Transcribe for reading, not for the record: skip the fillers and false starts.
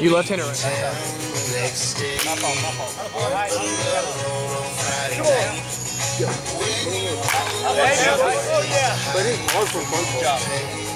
You left-hander right? My fault. But it's hard for both.